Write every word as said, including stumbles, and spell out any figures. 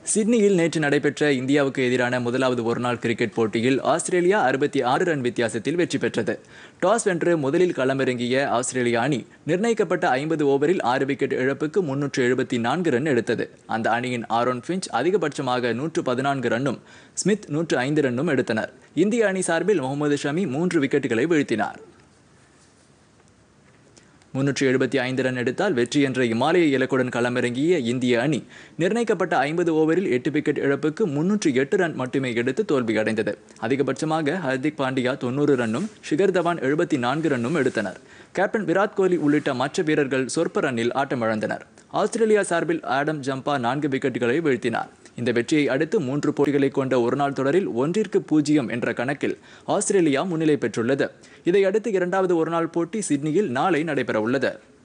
சிட்னியில் நேற்று நடைபெற்ற இந்தியாவுக்கு எதிரான முதலாவது ஒருநாள் கிரிக்கெட் போட்டியில் ஆஸ்திரேலியா அறுபத்தி ஆறு ரன் வித்தியாசத்தில் வெற்றி பெற்றது. டாஸ் வென்று முதலில் களமிறங்கிய ஆஸ்திரேலிய அணி நிர்ணயிக்கப்பட்ட ஐம்பது ஓவரில் ஆறு விக்கெட் இழப்புக்கு முன்னூற்று எழுபத்தி நான்கு ரன் எடுத்தது. அந்த அணியின் ஆரோன் ஃபின்ச் அதிகபட்சமாக நூற்று பதினான்கு ரன்னும் ஸ்மித் நூற்று ஐந்து ரன்னும் எடுத்தனர். இந்திய அணி சார்பில் முகமது ஷமி மூன்று விக்கெட்டுகளை வீழ்த்தினார். முன்னூற்று எழுபத்தி ஐந்து ரன் எடுத்தால் வெற்றி என்ற இமாலய இலக்குடன் களமிறங்கிய இந்திய அணி நிர்ணயிக்கப்பட்ட ஐம்பது ஓவரில் எட்டு விக்கெட் இழப்புக்கு முன்னூற்று எட்டு ரன் மட்டுமே எடுத்து தோல்வியடைந்தது. அதிகபட்சமாக ஹர்திக் பாண்டியா தொன்னூறு ரன்னும் ஷிகர் தவான் எழுபத்தி நான்கு ரன்னும் எடுத்தனர். கேப்டன் விராட் கோலி உள்ளிட்ட மற்ற வீரர்கள் சொற்ப ரன்னில் ஆட்டமிழந்தனர். ஆஸ்திரேலியா சார்பில் ஆடம் ஜம்பா நான்கு விக்கெட்டுகளை வீழ்த்தினார். இந்த வெற்றியை அடுத்து மூன்று போட்டிகளை கொண்ட ஒருநாள் தொடரில் ஒன்றிற்கு பூஜ்ஜியம் என்ற கணக்கில் ஆஸ்திரேலியா முன்னிலை பெற்றுள்ளது. இதையடுத்து இரண்டாவது ஒருநாள் போட்டி சிட்னியில் நாளை நடைபெறவுள்ளது.